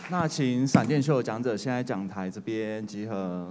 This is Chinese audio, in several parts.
那请闪电秀的讲者现在讲台这边集合。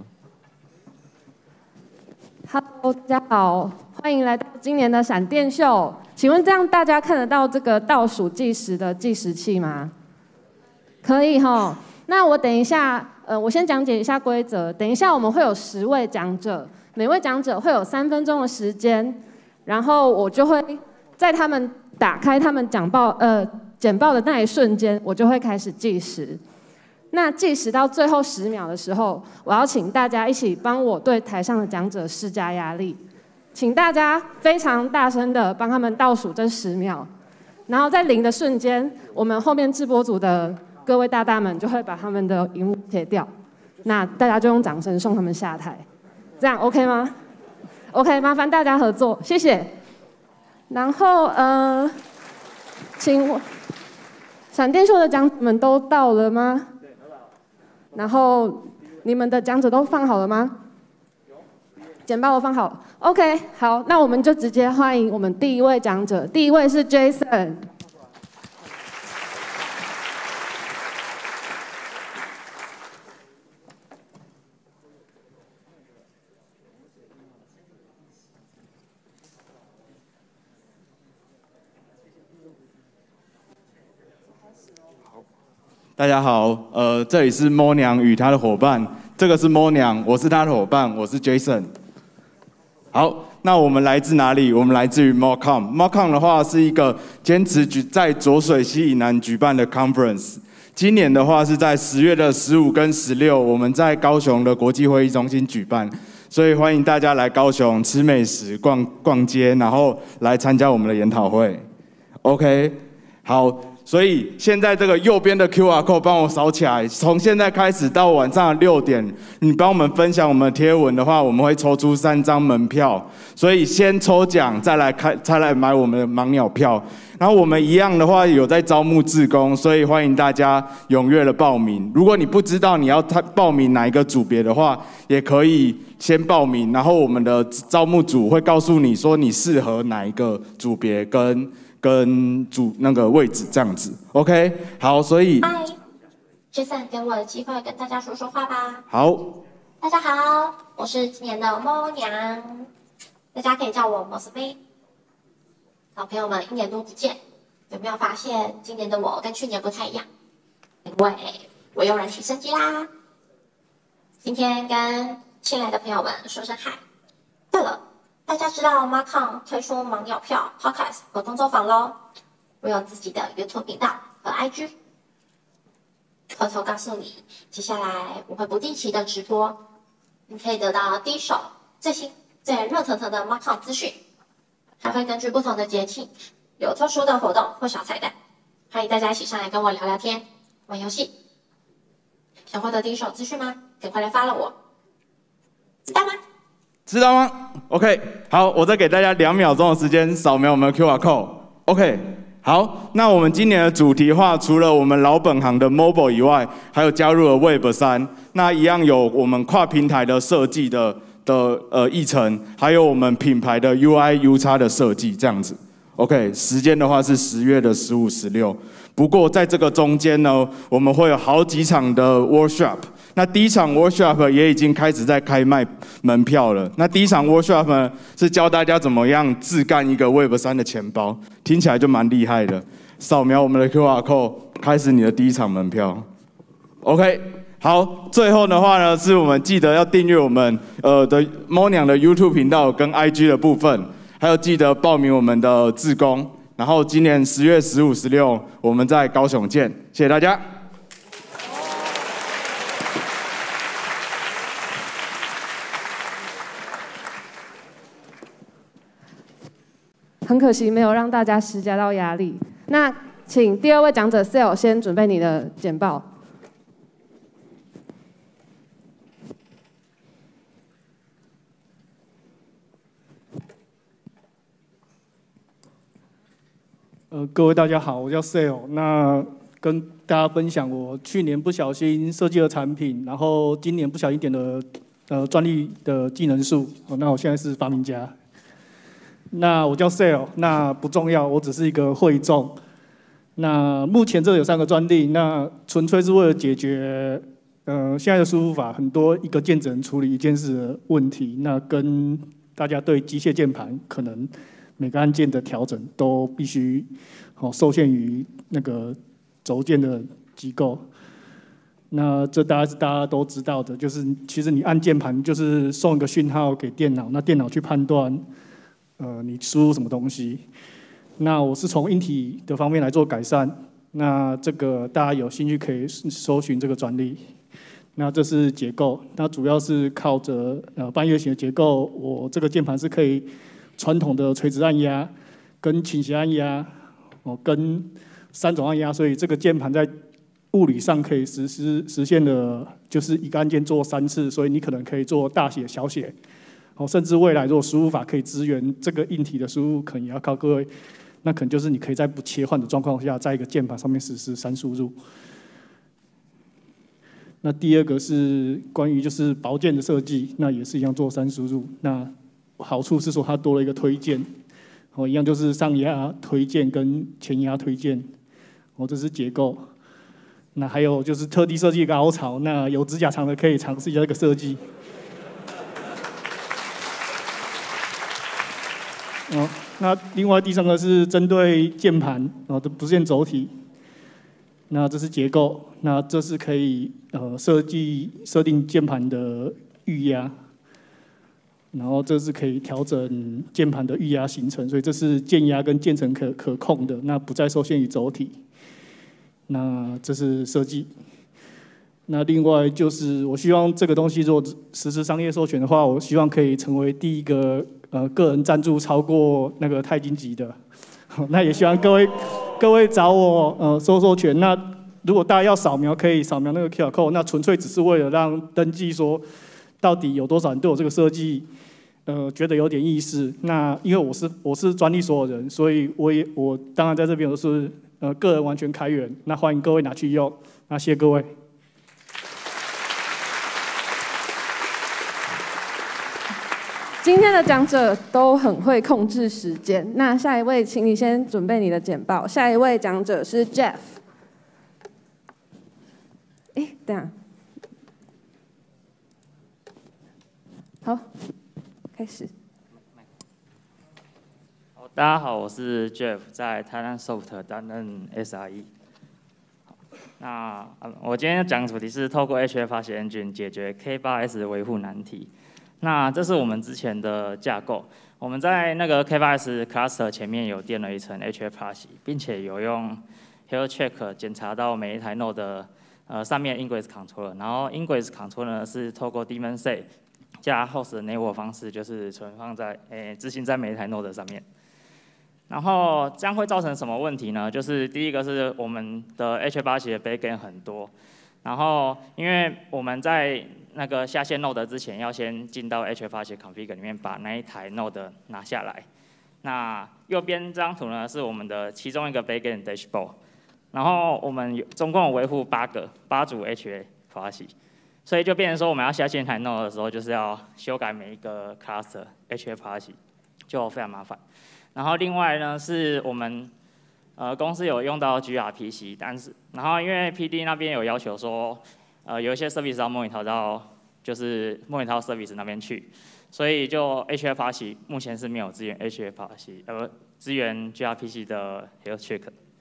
Hello， 大家好，欢迎来到今年的闪电秀。请问这样大家看得到这个倒数计时的计时器吗？可以哈。那我等一下，我先讲解一下规则。等一下我们会有10位讲者，每位讲者会有3分钟的时间，然后我就会在他们打开他们简报的那一瞬间，我就会开始计时。那计时到最后10秒的时候，我要请大家一起帮我对台上的讲者施加压力，请大家非常大声的帮他们倒数这10秒，然后在0的瞬间，我们后面直播组的各位大大们就会把他们的荧幕切掉，那大家就用掌声送他们下台，这样 OK 吗 ？OK， 麻烦大家合作，谢谢。然后请我闪电秀的讲者们都到了吗？然后你们的讲者都放好了吗？简报都放好了。OK， 好，那我们就直接欢迎我们第一位讲者，第一位是 Jason。 大家好，这里是猫娘与她的伙伴，这个是猫娘，我是她的伙伴，我是 Jason。好，那我们来自哪里？我们来自于 MOCOM。MOCOM 的话是一个坚持在浊水溪以南举办的 conference。今年的话是在10月的15跟16，我们在高雄的国际会议中心举办，所以欢迎大家来高雄吃美食、逛街，然后来参加我们的研讨会。OK， 好。所以现在这个右边的 QR code 帮我扫起来，从现在开始到晚上6点，你帮我们分享我们的贴文的话，我们会抽出3张门票。所以先抽奖，再来买我们的盲鸟票。然后我们一样的话有在招募志工，所以欢迎大家踊跃的报名。如果你不知道你要报名哪一个组别的话，也可以先报名，然后我们的招募组会告诉你说你适合哪一个组别跟那个位置这样子 ，OK， 好，所以， 嗨，Jason 给我的机会跟大家说说话吧。 好， 大家好，我是今年的猫娘，大家可以叫我摩斯菲。老朋友们，1年多不见，有没有发现今年的我跟去年不太一样？因为我又人体升级啦。今天跟新来的朋友们说声嗨。对了。大家知道 MOCOM 推出盲鸟票、Podcast 和工作坊咯。我有自己的 YouTube 频道和 IG。偷偷告诉你，接下来我会不定期的直播，你可以得到第一手、最新、最热腾腾的 MOCOM 资讯，还会根据不同的节庆有特殊的活动或小彩蛋。欢迎大家一起上来跟我聊聊天、玩游戏。想获得第一手资讯吗？赶快来 follow 我，知道吗？ 知道吗 ？OK， 好，我再给大家2秒钟的时间扫描我们的 QR code。OK， 好，那我们今年的主题的话，除了我们老本行的 Mobile 以外，还有加入了 Web 3，那一样有我们跨平台的设计的议程，还有我们品牌的 UI、UX 的设计这样子。OK， 时间的话是10月的15、16。不过在这个中间呢，我们会有好几场的 workshop。那第一场 workshop 也已经开始在开卖门票了。那第一场 workshop 呢，是教大家怎么样自干一个 Web 3的钱包，听起来就蛮厉害的。扫描我们的 QR code， 开始你的第一场门票。OK， 好，最后的话呢，是我们记得要订阅我们的猫娘的 YouTube 频道跟 IG 的部分，还有记得报名我们的志工。然后今年10月15、16，我们在高雄见，谢谢大家。 很可惜没有让大家施加到压力。那请第2位讲者 Sale 先准备你的简报。 各位大家好，我叫 Sale， 那跟大家分享我去年不小心设计的产品，然后今年不小心点了专利的技能树，那我现在是发明家。那我叫 Sale， 那不重要，我只是一个会众。 那目前这有3个专利，那纯粹是为了解决现在的输入法很多一个键只能处理一件事的问题，那跟大家对机械键盘可能每个按键的调整都必须受限于那个轴键的机构。那这大家都知道的，就是其实你按键盘就是送一个讯号给电脑，那电脑去判断你输入什么东西。那我是从硬体的方面来做改善，那这个大家有兴趣可以搜寻这个专利。那这是结构，那主要是靠着半月形的结构，我这个键盘是可以传统的垂直按压、跟倾斜按压、跟3种按压，所以这个键盘在物理上可以实现的，就是一个按键做3次，所以你可能可以做大写、小写，甚至未来如果输入法可以支援这个硬体的输入，可能也要靠各位。那可能就是你可以在不切换的状况下，在一个键盘上面实施3输入。那第二个是关于就是薄键的设计，那也是一样做3输入。那好处是说它多了一个推键，一样就是上压推键跟前压推键，这是结构。那还有就是特地设计一个凹槽，那有指甲长的可以尝试一下这个设计。那另外第3个是针对键盘的不线轴体，那这是结构，那这是可以设定键盘的预压，然后这是可以调整键盘的预压行程，所以这是键压跟键程可控的，那不再受限于轴体。那这是设计。那另外就是我希望这个东西如果实施商业授权的话，我希望可以成为第一个个人赞助超过那个钛金级的。那也希望各位找我授权。那如果大家要扫描，可以扫描那个 QR code， 那纯粹只是为了让登记说到底有多少人对我这个设计觉得有点意思。那因为我是专利所有人，所以我当然在这边我是个人完全开源，那欢迎各位拿去用。那谢谢各位。 今天的讲者都很会控制时间。那下一位，请你先准备你的简报。下一位讲者是 Jeff。等下，好，开始。 大家好，我是 Jeff， 在 Thailand Soft 担任 SRE。那我今天讲的主题是透过 HFRC Engine 解决 K8S 维护难题。那这是我们之前的架构，我们在那个 K8S Cluster 前面有垫了一层 HFRC， 并且有用 Health Check 检查到每一台 Node 的上面 Ingress Controller， 然后 Ingress Controller 呢是透过 Daemon Set 加 Host Network 方式，就是存放在执行在每一台 Node 上面。然后这样会造成什么问题呢？就是第一个是我们的 HFRC 的 backend 很多，然后因为我们在那个下线 Node 之前，要先进到 HFRC config 里面把那一台 Node 拿下来。那右边这张图呢是我们的其中一个 backend dashboard， 然后我们总共有维护8组 HFRC， 所以就变成说我们要下线一台 Node 的时候，就是要修改每一个 cluster HFRC， 就非常麻烦。然后另外呢是我们公司有用到 gRPC， 然后因为 PD 那边有要求说，有一些 service 要 monitor 到就是 monitor service 那边去，所以就 HFRC 目前是没有支援 HFRC， 支援 gRPC 的 health check。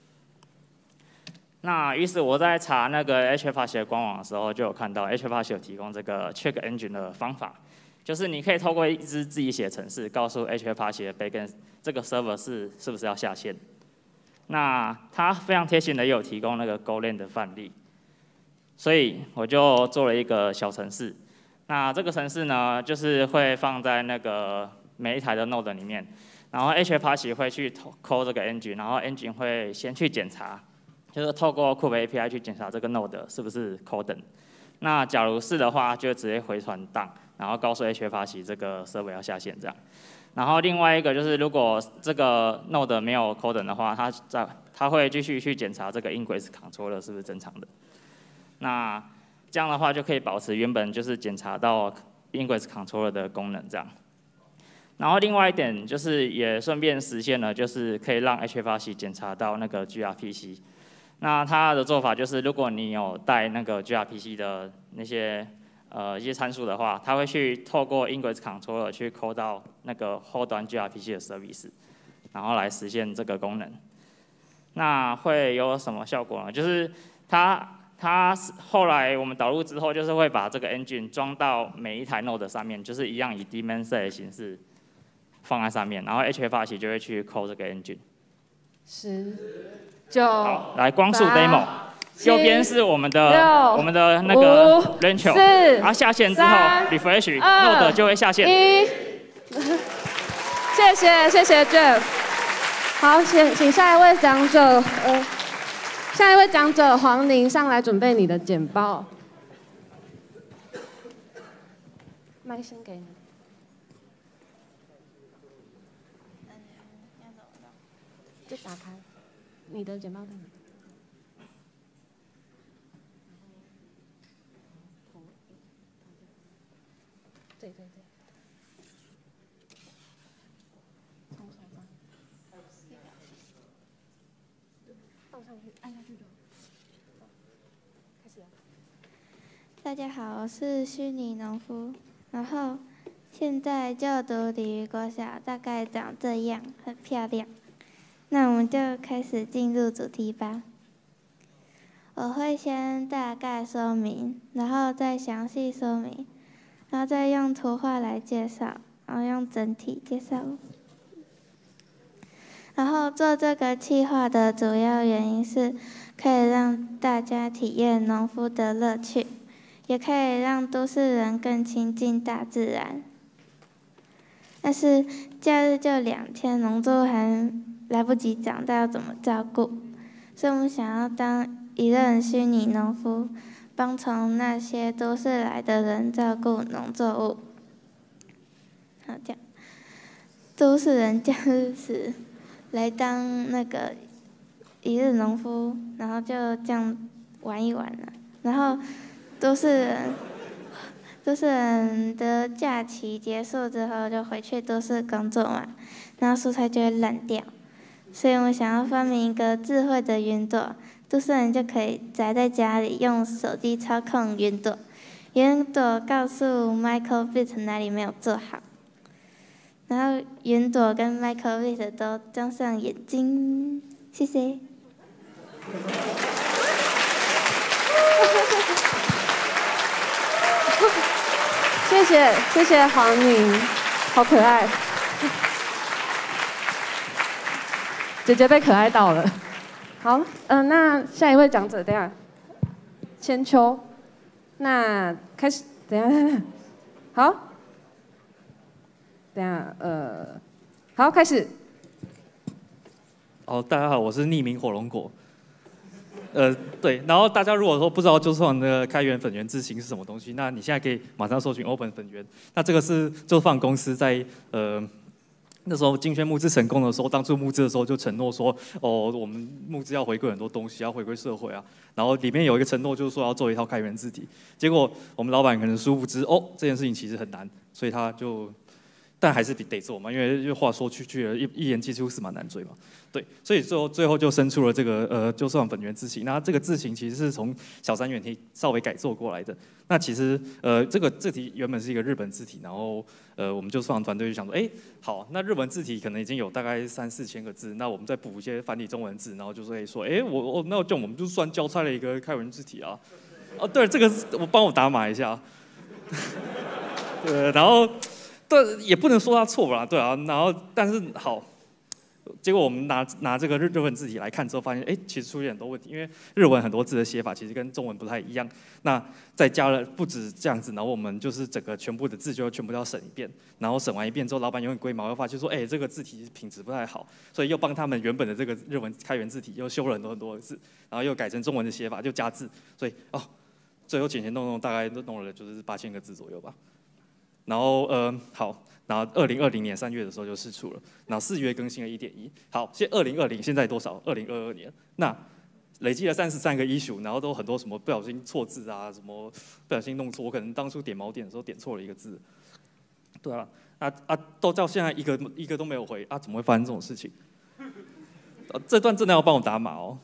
那于是我在查那个 HFRC 的官网的时候，就有看到 HFRC 有提供这个 check engine 的方法，就是你可以透过一支自己写程式，告诉 HFRC 的 backend 这个 server 是不是要下线。那它非常贴心的也有提供那个 Golang 的范例，所以我就做了一个小程式。那这个程式呢，就是会放在那个每一台的 node 里面，然后 HFRC 会去 call 这个 engine， 然后 engine 会先去检查，就是透过 Kube API 去检查这个 node 是不是 coded。那假如是的话，就直接回传档，然后告诉 HFRC 这个 server 要下线这样。然后另外一个就是，如果这个 node 没有 coded 的话，它会继续去检查这个 ingress controller 是不是正常的。那这样的话就可以保持原本就是检查到 ingress controller 的功能这样。 然后另外一点就是也顺便实现了，就是可以让 HFRC 检查到那个 gRPC。那它的做法就是，如果你有带那个 gRPC 的那些一些参数的话，它会去透过 Ingress Controller 去 call 到那个后端 gRPC 的 service， 然后来实现这个功能。那会有什么效果呢？就是它后来我们导入之后，就是会把这个 engine 装到每一台 node 上面，就是一样以 daemon set 的形式放在上面，然后 HFRC 就会去 call 这个 engine。 10、9， 好，来光速 demo， 右边是我们的那个 range， 然后下线之后 refresh node 就会下线。 谢谢 Jeff。好，请下一位讲者，下一位讲者黄宁上来准备你的简报。麦先给你。就打开你的简报在哪？对。从手上放上去，按下去就好。开始了。 大家好，我是虚拟农夫，然后现在就读鲤鱼国小，大概长这样，很漂亮。那我们就开始进入主题吧。我会先大概说明，然后再详细说明，然后再用图画来介绍，然后用整体介绍。然后做这个企划的主要原因是，可以让大家体验农夫的乐趣，也可以让都市人更亲近大自然。但是假日就2天，农作物还来不及长大，要怎么照顾？所以我们想要当一任虚拟农夫，帮从那些都市来的人照顾农作物。好，这样，都市人假日时来当那个一日农夫，然后就这样玩一玩了。然后都市人的假期结束之后，就回去都市工作嘛，然后蔬菜就会烂掉。所以我想要发明一个智慧的云朵，都市人就可以宅在家里，用手机操控云朵，云朵告诉 Microbit 哪里没有做好，然后云朵跟 Microbit 都装上眼睛。谢谢。 谢谢黄宁，好可爱。姐姐被可爱到了。好，那下一位讲者，等一下，千秋，那开始，等一下，好，等一下，好，开始。 大家好，我是匿名火龙果。对，然后大家如果说不知道就算的开源粉圆字型是什么东西，那你现在可以马上搜寻 Open 粉圆。那这个是就放公司在那时候竞选募资成功的时候，当初募资的时候就承诺说，我们募资要回馈很多东西，要回馈社会啊。然后里面有一个承诺，就是说要做一套开源字体。结果我们老板可能殊不知，这件事情其实很难，所以他就，但还是得做嘛，因为话说去了，一言既出驷马难追嘛。对，所以最后就生出了这个就算粉圆字型。那这个字型其实是从小三元体稍微改做过来的。那其实这个字体原本是一个日本字体，然后我们就算团队就想说，好，那日文字体可能已经有大概3-4千个字，那我们再补一些繁体中文字，然后就说那我们就算交差了一个开源字体啊。对，这个帮我打码一下。对，然后对也不能说他错吧，对啊，然后但是好。结果我们拿这个日文字体来看之后，发现其实出现很多问题，因为日文很多字的写法其实跟中文不太一样。那再加了不止这样子，然后我们就是整个全部的字就全部都要审一遍，然后审完一遍之后，老板又很龟毛，又发现说，这个字体品质不太好，所以又帮他们原本的这个日文开源字体又修了很多的字，然后又改成中文的写法，就加字，所以最后前弄大概都弄了就是8000个字左右吧。然后好。然后2020年3月的时候就释出了，然后4月更新了1.1。好，2020现在多少？2022年，那累积了33个issue，然后都很多什么不小心错字啊，什么不小心弄错，我可能当初点锚点的时候点错了一个字，对啊。 都到现在一个都没有回怎么会发生这种事情？这段真的要帮我打码哦。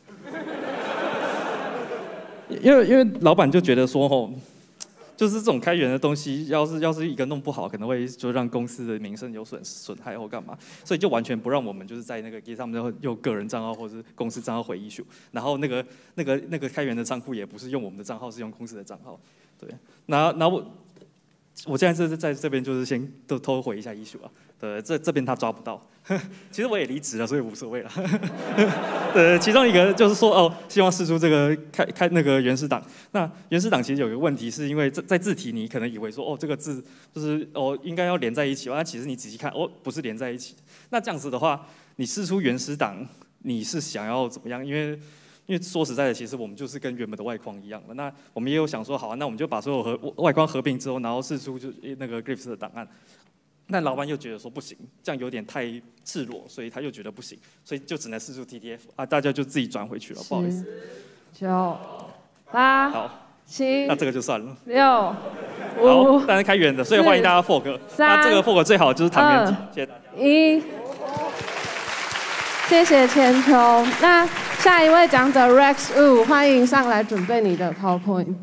因为老板就觉得说就是这种开源的东西，要是一个弄不好，可能会就让公司的名声有损害或干嘛，所以就完全不让我们就是在那个 Git 上面用个人账号或是公司账号回 issue， 然后那个开源的账户也不是用我们的账号，是用公司的账号，对，然后我现在在这边就是先都偷回一下 issue 啊，对，这边他抓不到，其实我也离职了，所以无所谓了。其中一个就是说希望释出这个开那个原始档。那原始档其实有一个问题，是因为在字体你可能以为说这个字就是应该要连在一起，但其实你仔细看不是连在一起。那这样子的话，你释出原始档，你是想要怎么样？因为说实在的，其实我们就是跟原本的外框一样的。那我们也有想说，好那我们就把所有外框合并之后，然后释出就那个 Glyphs 的档案。但老板又觉得说不行，这样有点太赤裸，所以他又觉得不行，所以就只能释出 TTF 大家就自己转回去了，不好意思。 9、8、 好 7， 那这个就算了。 6、 好， 5， 但是开源的，所以欢迎大家 fork。那这个 fork 最好就是唐元体，谢谢大家。 1，谢谢千秋。那下一位讲者 Rex Wu， 欢迎上来准备你的 PowerPoint。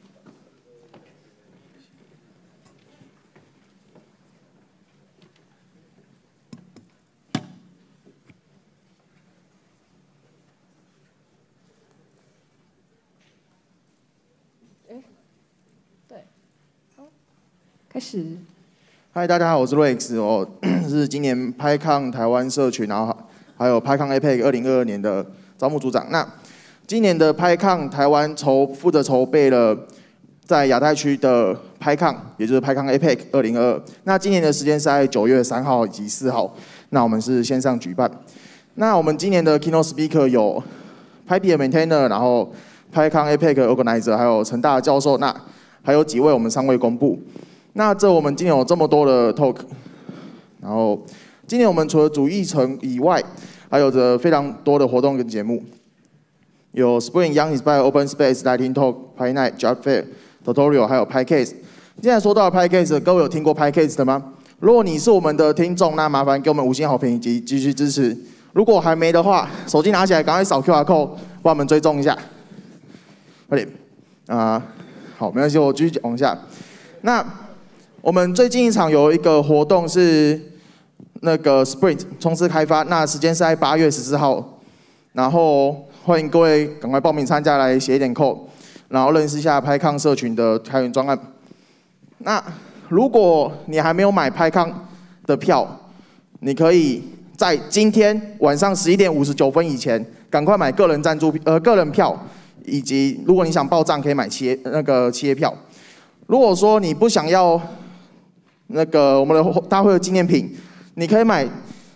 开始。 嗨，大家好，我是 Rex， 我是今年 PyCon 台湾社群，然后还有 PyCon APEC 2022年的招募组长。那今年的 PyCon 台湾负责筹备了在亚太区的 PyCon， 也就是 PyCon APEC 2022。那今年的时间是在9月3号以及4号，那我们是线上举办。那我们今年的 Keynote Speaker 有 PyPI 的 Maintainer， 然后 PyCon APEC Organizer， 还有陈大教授，那还有几位我们尚未公布。那我们今年有这么多的 talk， 然后今年我们除了主议程以外，还有着非常多的活动跟节目，有 Spring Young Inspire、Open Space、Lightning Talk、PyNight、Job Fair、Tutorial， 还有 PyCase。现在说到 PyCase， 各位有听过 PyCase 的吗？如果你是我们的听众，那麻烦给我们5星好评以及继续支持。如果还没的话，手机拿起来，赶快扫 QR code， 帮我们追踪一下。快点好，没关系，我继续往下。那我们最近一场有一个活动是那个 Sprint 冲刺开发，那时间是在8月14号，然后欢迎各位赶快报名参加，来写一点 code， 然后认识一下 PyCon 社群的开源专案。那如果你还没有买 PyCon 的票，你可以在今天晚上11点59分以前赶快买个人票，以及如果你想报账可以买企业票。如果说你不想要我们的大会的纪念品，你可以买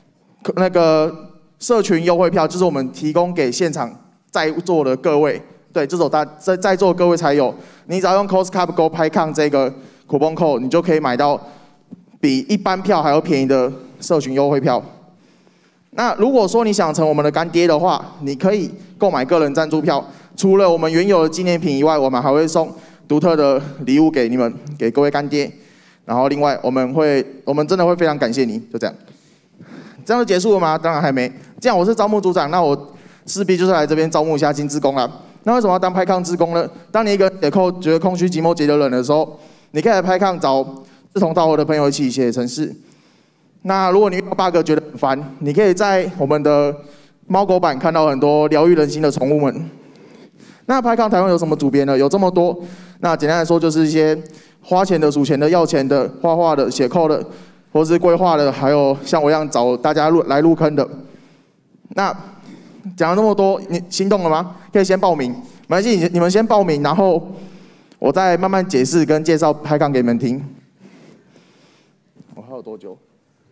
社群优惠票，就是我们提供给现场在座的各位，对，这种在座的各位才有。你只要用 CostCup Go PyCon 这个 coupon code， 你就可以买到比一般票还要便宜的社群优惠票。那如果说你想成我们的干爹的话，你可以购买个人赞助票。除了我们原有的纪念品以外，我们还会送独特的礼物给你们，给各位干爹。然后另外我们真的会非常感谢你，就这样。这样就结束了吗？当然还没。既然我是招募组长，那我势必就是来这边招募一下新志工啦。那为什么要当PyCon志工呢？当你一个人写code觉得空虚、寂寞、觉得冷的时候，你可以来PyCon找志同道合的朋友一起写程式。那如果你遇到 bug 觉得很烦，你可以在我们的猫狗版看到很多疗愈人心的宠物们。那PyCon台湾有什么主编呢？有这么多。那简单来说，就是一些花钱的、数钱的、要钱的、画画的、写code的，或是规划的，还有像我一样找大家来入坑的。那讲了那么多，你心动了吗？可以先报名，没关系，你们先报名，然后我再慢慢解释跟介绍PyCon给你们听。我还有多久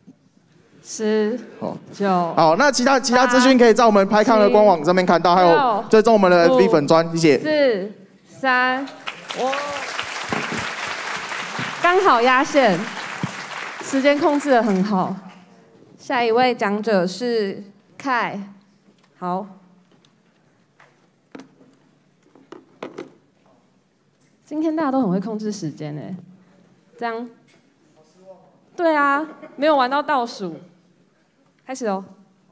？10、9。 好，那其他资讯可以在我们PyCon的官网上面看到，还有追踪我们的 FB 粉专，谢谢。 4、3，刚好压线，时间控制得很好。下一位讲者是凯，好。今天大家都很会控制时间哎，这样对啊，没有玩到倒数。开始哦。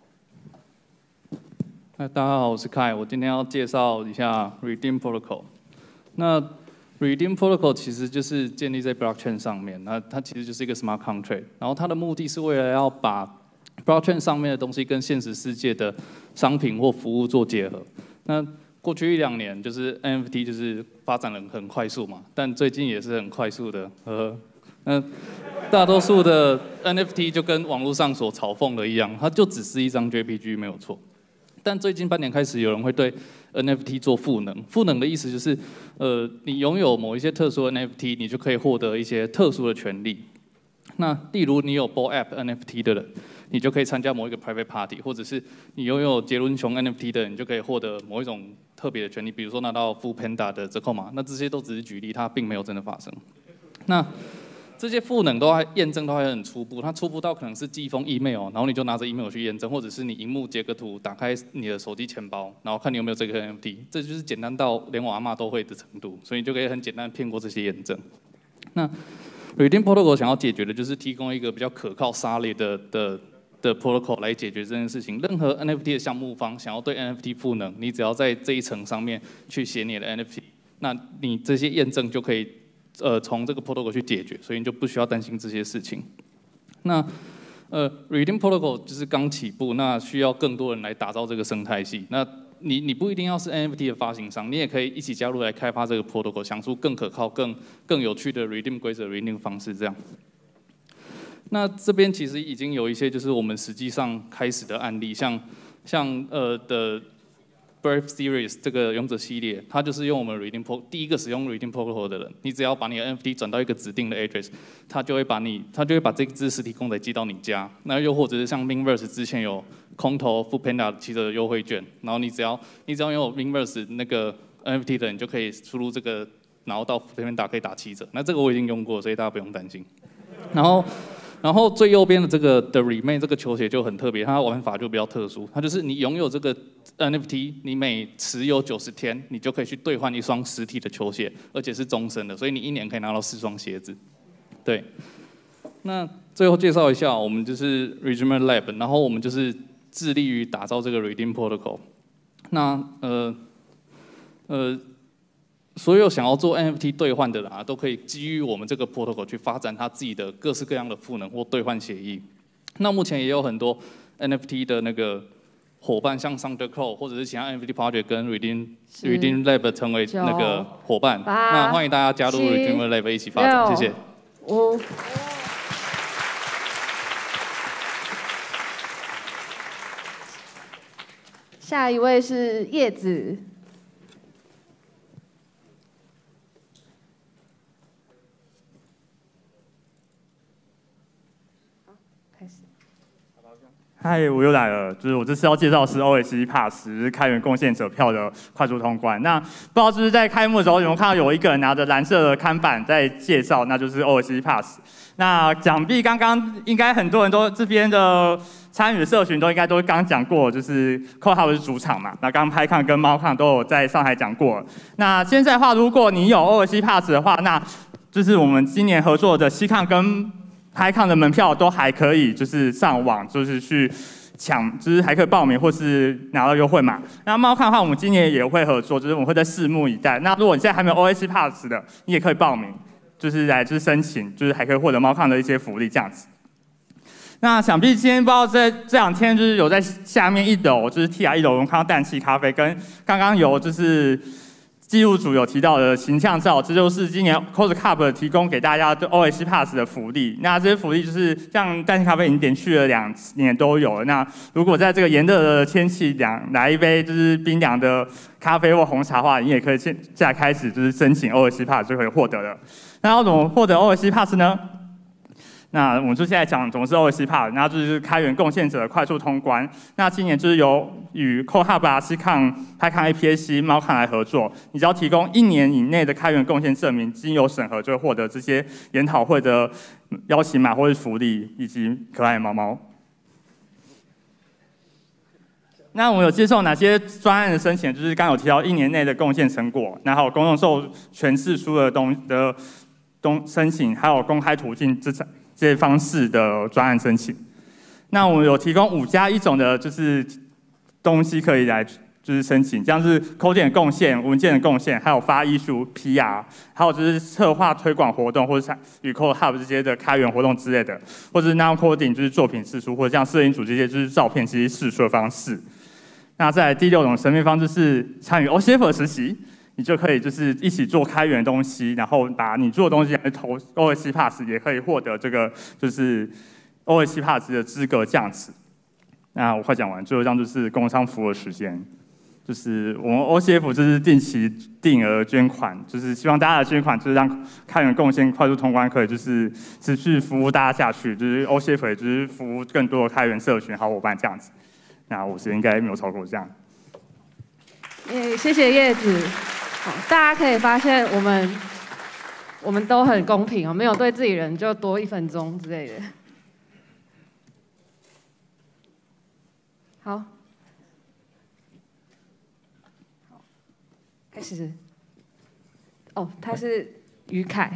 大家好，我是 Kai， 我今天要介绍一下 Redeem Protocol。那 Redeem Protocol 其实就是建立在 Blockchain 上面，那它其实就是一个 Smart Contract， 然后它的目的是为了要把 Blockchain 上面的东西跟现实世界的商品或服务做结合。那过去1-2年，就是 NFT 就是发展得很快速嘛，但最近也是很快速的，那大多数的 NFT 就跟网络上所嘲讽的一样，它就只是一张 JPG 没有错。但最近半年开始，有人会对 NFT 做赋能。赋能的意思就是，你拥有某一些特殊的 NFT， 你就可以获得一些特殊的权利。那例如你有 Bored Ape NFT 的人，你就可以参加某一个 private party， 或者是你拥有杰伦熊 NFT 的人，你就可以获得某一种特别的权利，比如说拿到 Foodpanda 的折扣码。那这些都只是举例，它并没有真的发生。那这些赋能都还验证都还很初步，它初步到可能是寄一封 email， 然后你就拿着 email 去验证，或者是你荧幕截个图，打开你的手机钱包，然后看你有没有这个 NFT， 这就是简单到连我阿嬷都会的程度，所以你就可以很简单骗过这些验证。那 Redeem Protocol 想要解决的就是提供一个比较可靠 solid 的 protocol 来解决这件事情。任何 NFT 的项目方想要对 NFT 赋能，你只要在这一层上面去写你的 NFT， 那你这些验证就可以从这个 protocol 去解决，所以你就不需要担心这些事情。那Redeem Protocol 就是刚起步，那需要更多人来打造这个生态系。那你不一定要是 NFT 的发行商，你也可以一起加入来开发这个 protocol， 想出更可靠、更有趣的 Redeem 规则、Redeem 方式这样。那这边其实已经有一些就是我们实际上开始的案例，像的 Brave Series 这个勇者系列，它就是用我们 Redeem Protocol 第一个使用 Redeem Protocol 的人，你只要把你的 NFT 转到一个指定的 address， 它就会把这支实体公仔寄到你家。那又或者是像 Minverse 之前有空投 Foodpanda 7折的优惠券，然后你只要拥有 Minverse 那个 NFT 的人，你就可以输入这个，然后到 Foodpanda 可以打7折。那这个我已经用过，所以大家不用担心。然后最右边的这个 The Remain 这个球鞋就很特别，它的玩法就比较特殊，它就是你拥有这个 NFT， 你每持有90天，你就可以去兑换一双实体的球鞋，而且是终身的，所以你1年可以拿到4双鞋子。对，那最后介绍一下，我们就是 Redeemer Lab， 然后我们就是致力于打造这个 Redeem Protocol。那所有想要做 NFT 兑换的人都可以基于我们这个 protocol 去发展他自己的各式各样的赋能或兑换协议。那目前也有很多 NFT 的那个伙伴，像 Thunderclaw 或者是其他 NFT project 跟 Redeem Lab 成为那个伙伴。那欢迎大家加入 Redeem Lab 一起发展，谢谢。 下一位是叶子。 嗨，我又来了，就是我这次要介绍的是 OSC Pass， 就是开源贡献者票的快速通关。那不知道就是在开幕的时候有没有看到有一个人拿着蓝色的看板在介绍，那就是 OSC Pass。那想必刚刚应该很多人都这边的参与的社群都应该都刚讲过，就是 CodeHub 是主场嘛，那刚刚PyCon跟猫 Con 都有在上海讲过。那现在的话，如果你有 OSC Pass 的话，那就是我们今年合作的CCon跟PyCon 的门票都还可以，就是上网就是去抢，就是还可以报名或是拿到优惠码。那猫 Con 的话，我们今年也会合作，就是我们会在拭目以待。那如果你现在还没有 OSC Pass 的，你也可以报名，就是来就是申请，就是还可以获得猫 Con 的一些福利这样子。那想必今天不知道在这2天就是有在下面1楼，就是 TR 1楼，我们看到氮气咖啡跟刚刚有就是记录组有提到的形象照，这就是今年 CodeCup 提供给大家对 OSC Pass 的福利。那这些福利就是像氮气咖啡已经连续了2年都有了。那如果在这个炎热的天气来一杯就是冰凉的咖啡或红茶的话，你也可以现在开始就是申请 OSC Pass 就可以获得了。那要怎么获得 OSC Pass 呢？那我们就现在讲怎么是 OSC Pass， 那就是开源贡献者的快速通关。那今年就是由与 CodeHub、CCon、PyCon APAC、猫 Con 来合作，你只要提供1年以内的开源贡献证明，经由审核就会获得这些研讨会的邀请码或是福利以及可爱的猫猫。那我们有接受哪些专案的申请？就是刚有提到1年内的贡献成果，然后公众授权释出的申请，还有公开途径这些方式的专案申请。那我们有提供5+1种的，就是东西可以来就是申请，像是 coding 的贡献、文件的贡献，还有发艺术 PR， 还有就是策划推广活动，或者是与 Code Hub 这些的开源活动之类的，或者是 non coding 就是作品释出，或者像摄影组这些就是照片这些释出的方式。那再来第6种神秘方式是参与 OCF 的实习。你就可以就是一起做开源的东西，然后把你做的东西来投 OSC Pass， 也可以获得这个就是 OSC Pass 的资格这样子。那我快讲完，最后一张就是工商服务的时间，就是我们 OCF 就是定期定额捐款，就是希望大家的捐款就是让开源贡献快速通关可以就是持续服务大家下去，就是 OCF 也就是服务更多的开源社群好伙伴这样子。那我时间应该没有超过这样。 谢谢叶子。大家可以发现我们都很公平哦，没有对自己人就多1分钟之类的。好，开始。哦，他是玉凯。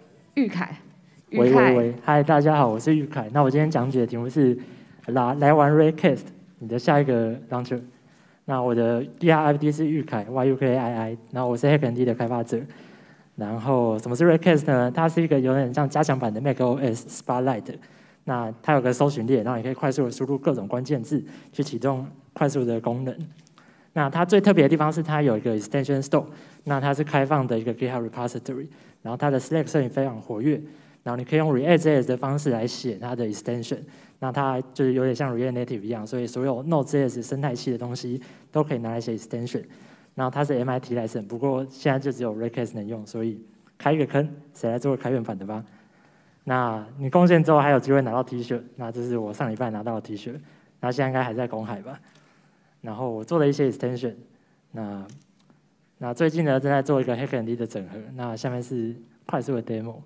喂，嗨，大家好，我是玉凯。那我今天讲解的题目是来玩 Raycast， 你的下一个 launcher。那我的第二 ID 是玉凯 YUKAII， 然后我是 HackMD 的开发者。然后什么是 Raycast 呢？它是一个有点像加强版的 macOS Spotlight。那它有个搜寻列，然后你可以快速的输入各种关键字，去启动快速的功能。那它最特别的地方是它有一个 Extension Store， 那它是开放的一个 GitHub Repository， 然后它的 Slack 社群非常活跃，然后你可以用 React.js 的方式来写它的 extension。那它就是有点像 React Native 一样，所以所有 Node.js 生态系的东西都可以拿来写 extension。然后它是 MIT license， 不过现在就只有 Raycast 能用，所以开一个坑，谁来做开源版的吧？那你贡献之后还有机会拿到 T 恤，那这是我上礼拜拿到的 T 恤，那现在应该还在公海吧？然后我做了一些 extension， 那最近呢正在做一个 HackMD 的整合，那下面是快速的 demo。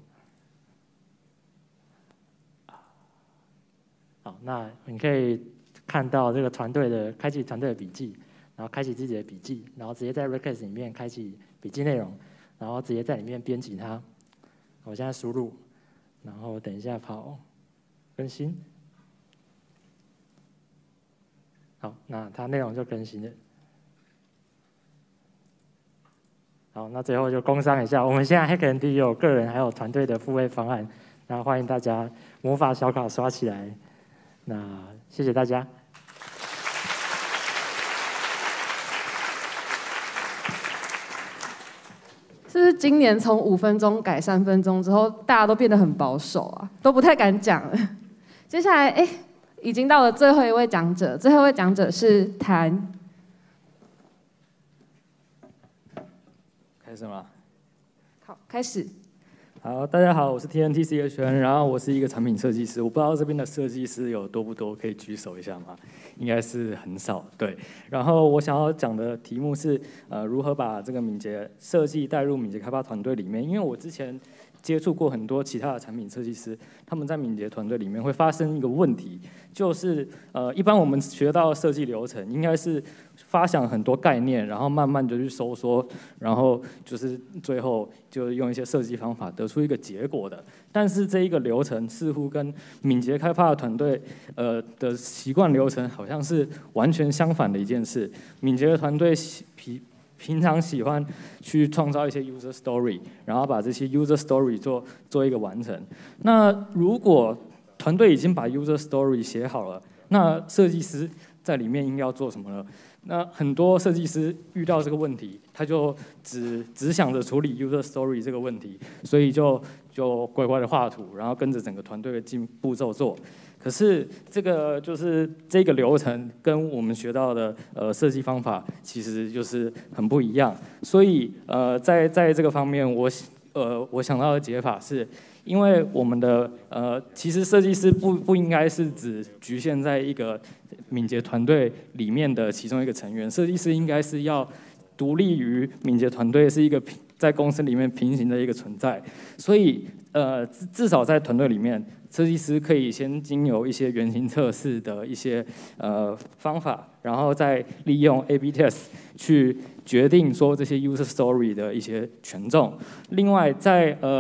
好，那你可以看到这个团队的开启团队的笔记，然后开启自己的笔记，然后直接在 Raycast 里面开启笔记内容，然后直接在里面编辑它。我现在输入，然后等一下跑更新。好，那它内容就更新了。好，那最后就工商一下，我们现在 HackMD 有个人还有团队的付费方案，然后欢迎大家魔法小卡刷起来。那谢谢大家。 是不是今年从5分钟改3分钟之后，大家都变得很保守啊，都不太敢讲了？接下来，已经到了最后一位讲者，最后一位讲者是谭。 开始吗？ 好，开始。 好，大家好，我是 TNTC 的轩，然后我是一个产品设计师。我不知道这边的设计师有多不多，可以举手一下吗？应该是很少，对。然后我想要讲的题目是，如何把这个敏捷设计带入敏捷开发团队里面。因为我之前接触过很多其他的产品设计师，他们在敏捷团队里面会发生一个问题，就是一般我们学到的设计流程应该是发想很多概念，然后慢慢就去收缩，然后就是最后就用一些设计方法得出一个结果的。但是这一个流程似乎跟敏捷开发的团队的习惯流程好像是完全相反的一件事。敏捷的团队平常喜欢去创造一些 user story， 然后把这些 user story 做一个完成。那如果团队已经把 user story 写好了，那设计师在里面应该要做什么呢？那很多设计师遇到这个问题，他就只想着处理 user story 这个问题，所以就乖乖的画图，然后跟着整个团队的步骤做。可是这个就是这个流程跟我们学到的设计方法其实就是很不一样。所以在这个方面，我想到的解法是，因为我们的其实设计师不应该是只局限在一个敏捷团队里面的其中一个成员，设计师应该是要独立于敏捷团队，是一个在公司里面平行的一个存在。所以至少在团队里面，设计师可以先经由一些原型测试的一些方法，然后再利用 A/B test 去决定说这些 user story 的一些权重。另外，在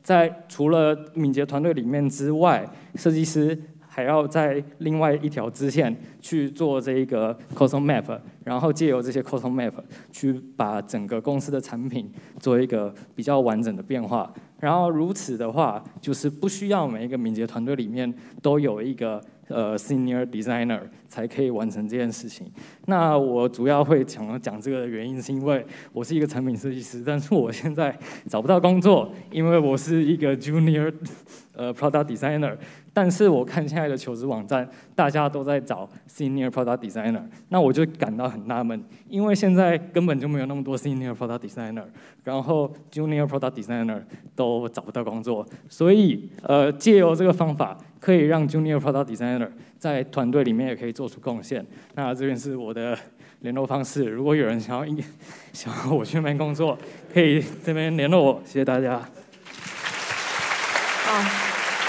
除了敏捷团队里面之外，设计师还要在另外一条支线去做这一个 custom map， 然后借由这些 custom map 去把整个公司的产品做一个比较完整的变化。然后如此的话，就是不需要每一个敏捷团队里面都有一个senior designer 才可以完成这件事情。那我主要会想要讲这个的原因，是因为我是一个产品设计师，但是我现在找不到工作，因为我是一个 junior product designer。但是我看现在的求职网站，大家都在找 senior product designer， 那我就感到很纳闷，因为现在根本就没有那么多 senior product designer， 然后 junior product designer 都找不到工作，所以借由这个方法，可以让 junior product designer 在团队里面也可以做出贡献。那这边是我的联络方式，如果有人想要我去那边工作，可以这边联络我，谢谢大家。 好。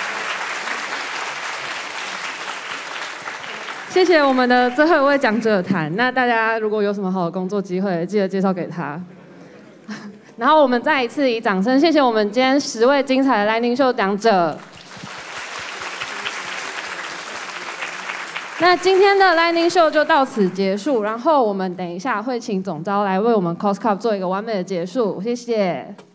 谢谢我们的最后一位讲者谈。那大家如果有什么好的工作机会，记得介绍给他。然后我们再一次以掌声谢谢我们今天10位精彩的Lightning Show讲者。那今天的Lightning Show就到此结束，然后我们等一下会请总召来为我们 Coscup 做一个完美的结束，谢谢。